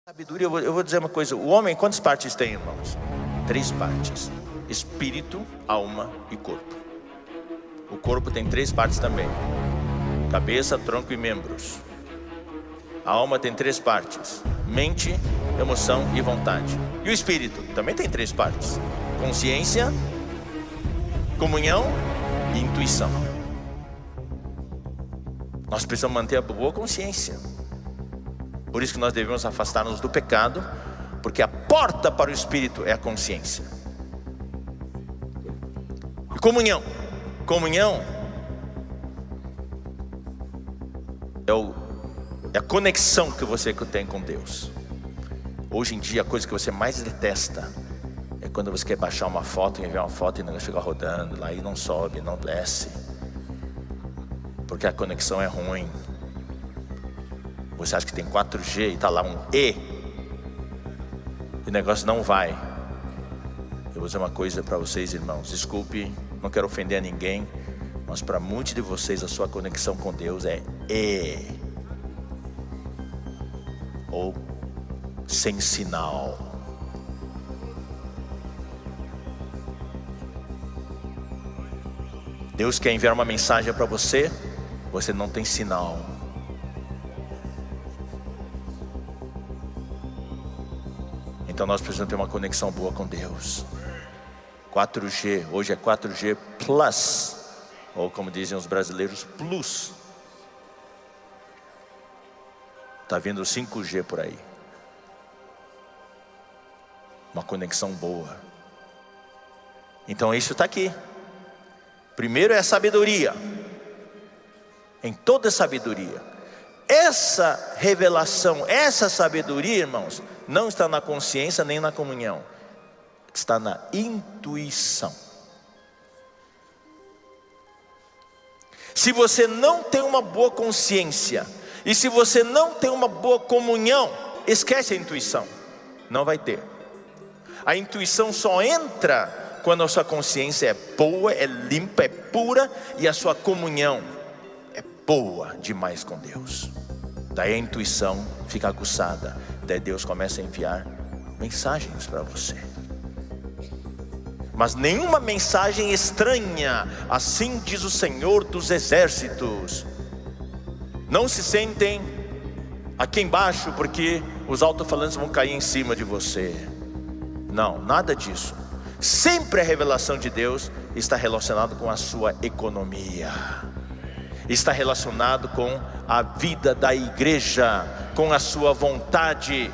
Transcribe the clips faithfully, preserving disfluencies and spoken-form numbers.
Sabedoria, eu vou, eu vou dizer uma coisa. O homem, quantas partes tem, irmãos? Três partes: espírito, alma e corpo. O corpo tem três partes também: cabeça, tronco e membros. A alma tem três partes: mente, emoção e vontade. E o espírito também tem três partes: consciência, comunhão e intuição. Nós precisamos manter a boa consciência. Por isso que nós devemos afastar-nos do pecado, porque a porta para o espírito é a consciência. E comunhão. Comunhão é, o, é a conexão que você tem com Deus. Hoje em dia a coisa que você mais detesta é quando você quer baixar uma foto, enviar uma foto e o negócio fica rodando lá e não sobe, não desce, porque a conexão é ruim. Você acha que tem quatro G e está lá um E, e o negócio não vai. Eu vou dizer uma coisa para vocês, irmãos. Desculpe, não quero ofender a ninguém, mas para muitos de vocês a sua conexão com Deus é E, ou sem sinal. Deus quer enviar uma mensagem para você, você não tem sinal. Então nós precisamos ter uma conexão boa com Deus. quatro G, hoje é quatro G Plus, ou como dizem os brasileiros, Plus. Está vindo cinco G por aí. Uma conexão boa. Então isso está aqui. Primeiro é a sabedoria. Em toda sabedoria. Essa revelação, essa sabedoria, irmãos, não está na consciência nem na comunhão. Está na intuição. Se você não tem uma boa consciência, e se você não tem uma boa comunhão, esquece a intuição. Não vai ter. A intuição só entra quando a sua consciência é boa, é limpa, é pura, e a sua comunhão é boa demais com Deus. Daí a intuição fica aguçada. Daí Deus começa a enviar mensagens para você. Mas nenhuma mensagem estranha. Assim diz o Senhor dos Exércitos. Não se sentem aqui embaixo, porque os alto-falantes vão cair em cima de você. Não, nada disso. Sempre a revelação de Deus está relacionada com a sua economia. Está relacionado com a vida da igreja, com a sua vontade.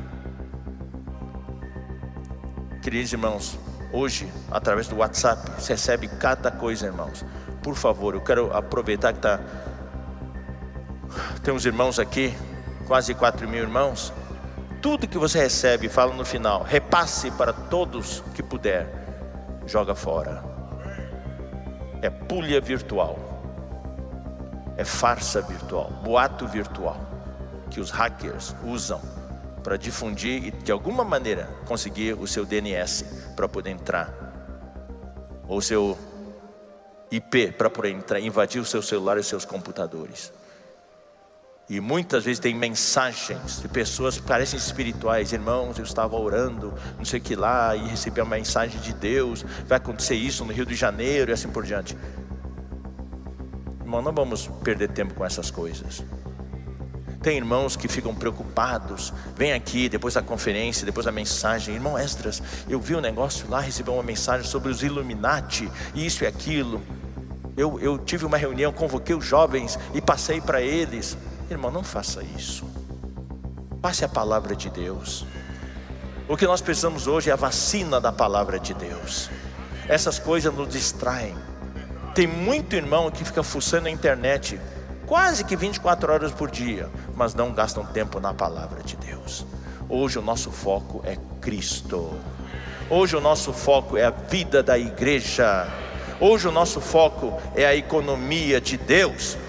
Queridos irmãos, hoje, através do WhatsApp, você recebe cada coisa, irmãos. Por favor, eu quero aproveitar que tá... tem uns irmãos aqui, quase quatro mil irmãos. Tudo que você recebe, fala no final, repasse para todos que puder. Joga fora. É pulha virtual. É farsa virtual, boato virtual, que os hackers usam para difundir e de alguma maneira conseguir o seu D N S para poder entrar, ou o seu I P para poder entrar, invadir o seu celular e os seus computadores. E muitas vezes tem mensagens de pessoas que parecem espirituais. Irmãos, eu estava orando, não sei o que lá, e recebi uma mensagem de Deus, vai acontecer isso no Rio de Janeiro e assim por diante. Irmão, não vamos perder tempo com essas coisas. Tem irmãos que ficam preocupados. Vem aqui, depois da conferência, depois da mensagem. Irmão Esdras, eu vi um negócio lá, recebi uma mensagem sobre os Illuminati, isso e aquilo. Eu, eu tive uma reunião, convoquei os jovens e passei para eles. Irmão, não faça isso. Passe a palavra de Deus. O que nós precisamos hoje é a vacina da palavra de Deus. Essas coisas nos distraem. Tem muito irmão que fica fuçando na internet quase que vinte e quatro horas por dia, mas não gastam tempo na palavra de Deus. Hoje o nosso foco é Cristo. Hoje o nosso foco é a vida da igreja. Hoje o nosso foco é a economia de Deus.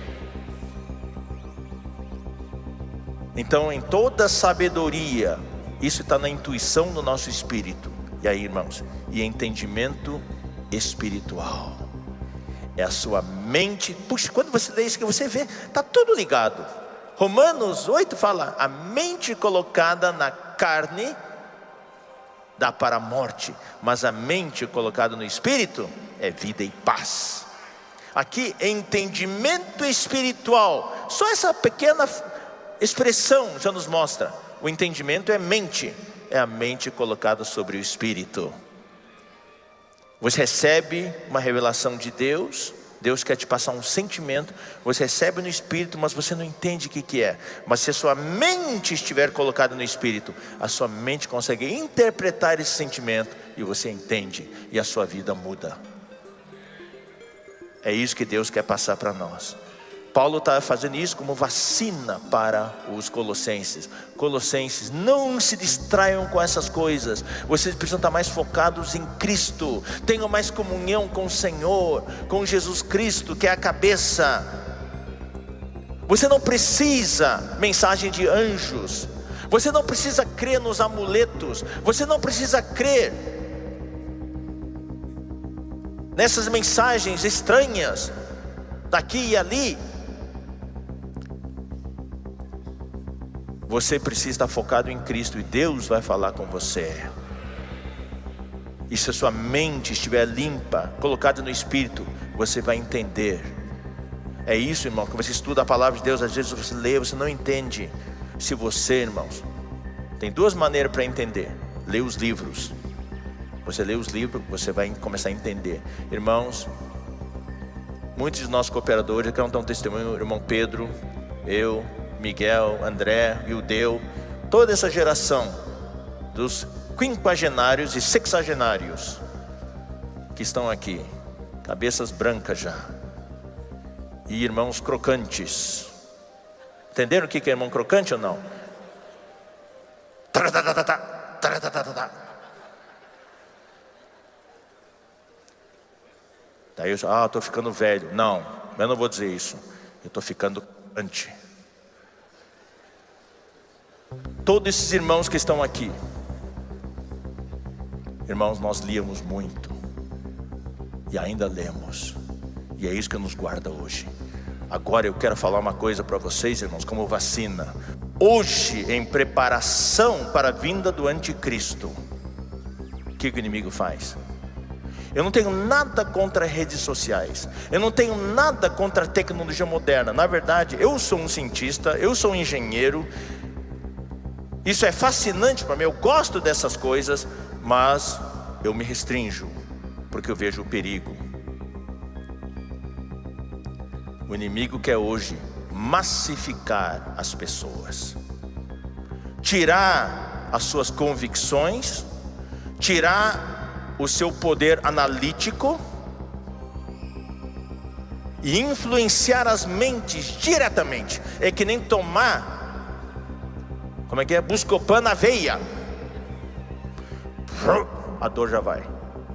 Então, em toda sabedoria, isso está na intuição do nosso espírito. E aí, irmãos, e entendimento espiritual. É a sua mente. Puxa, quando você lê isso que você vê, está tudo ligado. Romanos oito fala: a mente colocada na carne dá para a morte, mas a mente colocada no Espírito é vida e paz. Aqui é entendimento espiritual. Só essa pequena expressão já nos mostra: o entendimento é mente, é a mente colocada sobre o Espírito. Você recebe uma revelação de Deus, Deus quer te passar um sentimento, você recebe no Espírito, mas você não entende o que, que é. Mas se a sua mente estiver colocada no Espírito, a sua mente consegue interpretar esse sentimento, e você entende, e a sua vida muda. É isso que Deus quer passar para nós. Paulo está fazendo isso como vacina para os colossenses. Colossenses, não se distraiam com essas coisas. Vocês precisam estar mais focados em Cristo. Tenham mais comunhão com o Senhor, com Jesus Cristo, que é a cabeça. Você não precisa mensagem de anjos. Você não precisa crer nos amuletos. Você não precisa crer nessas mensagens estranhas daqui e ali. Você precisa estar focado em Cristo, e Deus vai falar com você. E se a sua mente estiver limpa, colocada no Espírito, você vai entender. É isso, irmão, quando você estuda a palavra de Deus, às vezes você lê, você não entende. Se você, irmãos, tem duas maneiras para entender: lê os livros. Você lê os livros, você vai começar a entender. Irmãos, muitos de nossos cooperadores, eu quero dar um testemunho: o irmão Pedro, eu, Miguel, André, Ildeu, toda essa geração dos quinquagenários e sexagenários que estão aqui, cabeças brancas já, e irmãos crocantes. Entenderam o que é irmão crocante ou não? Daí eu, ah, estou ficando velho. Não, eu não vou dizer isso. Eu estou ficando crocante. Todos esses irmãos que estão aqui, irmãos, nós líamos muito e ainda lemos, e é isso que nos guarda hoje. Agora eu quero falar uma coisa para vocês, irmãos, como vacina. Hoje, em preparação para a vinda do anticristo, o que o inimigo faz? Eu não tenho nada contra redes sociais, eu não tenho nada contra a tecnologia moderna. Na verdade, eu sou um cientista, eu sou um engenheiro. Isso é fascinante para mim, eu gosto dessas coisas, mas eu me restringo, porque eu vejo o perigo. O inimigo quer hoje massificar as pessoas, tirar as suas convicções, tirar o seu poder analítico e influenciar as mentes diretamente. É que nem tomar, como é que é? Buscopan na veia. A dor já vai.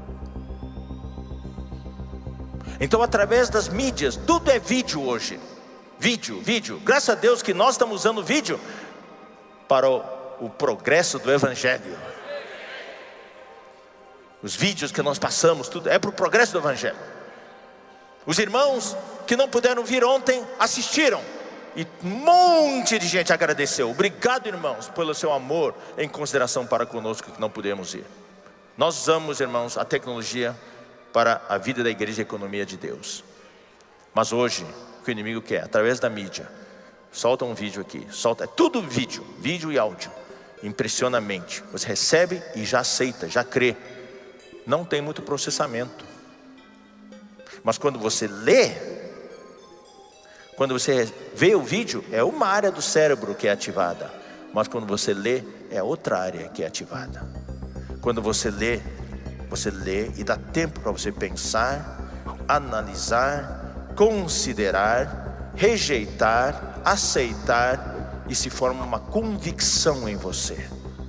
Então, através das mídias, tudo é vídeo hoje. Vídeo, vídeo. Graças a Deus que nós estamos usando vídeo para o, o progresso do Evangelho. Os vídeos que nós passamos, tudo é para o progresso do Evangelho. Os irmãos que não puderam vir ontem assistiram, e um monte de gente agradeceu. Obrigado, irmãos, pelo seu amor em consideração para conosco que não pudemos ir. Nós usamos, irmãos, a tecnologia para a vida da igreja e a economia de Deus. Mas hoje, o que o inimigo quer, através da mídia, solta um vídeo aqui, solta, é tudo vídeo, vídeo e áudio. Impressiona a mente. Você recebe e já aceita, já crê. Não tem muito processamento. Mas quando você lê, quando você vê o vídeo, é uma área do cérebro que é ativada. Mas quando você lê, é outra área que é ativada. Quando você lê, você lê e dá tempo para você pensar, analisar, considerar, rejeitar, aceitar, e se forma uma convicção em você.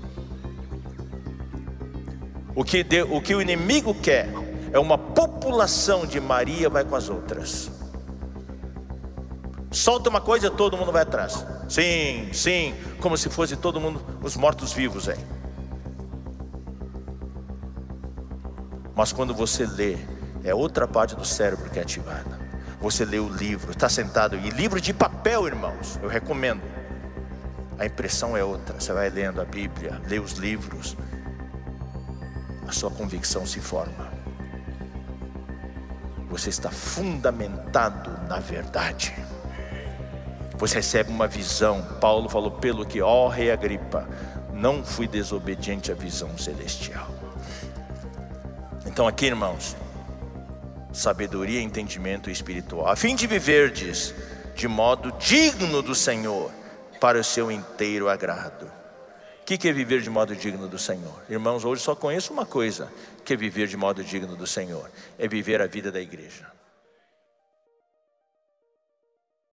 O que, de, o que o inimigo quer é uma população de Maria vai com as outras. Solta uma coisa, todo mundo vai atrás. Sim, sim, como se fosse todo mundo, os mortos-vivos aí. Mas quando você lê, é outra parte do cérebro que é ativada. você lê o livro, está sentado, e livro de papel, irmãos, eu recomendo. A impressão é outra, você vai lendo a Bíblia, lê os livros, a sua convicção se forma. Você está fundamentado na verdade. Você recebe uma visão. Paulo falou, pelo que, ó rei Agripa, não fui desobediente à visão celestial. Então aqui, irmãos, sabedoria e entendimento espiritual, a fim de viverdes de modo digno do Senhor, para o seu inteiro agrado. O que é viver de modo digno do Senhor? Irmãos, hoje só conheço uma coisa, que é viver de modo digno do Senhor, é viver a vida da igreja.